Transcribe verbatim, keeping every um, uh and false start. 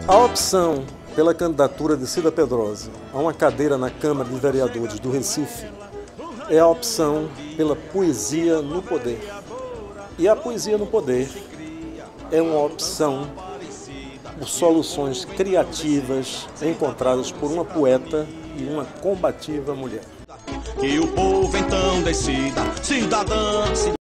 A opção pela candidatura de Cida Pedrosa a uma cadeira na Câmara de Vereadores do Recife é a opção pela poesia no poder. E a poesia no poder é uma opção por soluções criativas encontradas por uma poeta e uma combativa mulher. Que o povo então decida, cidadã.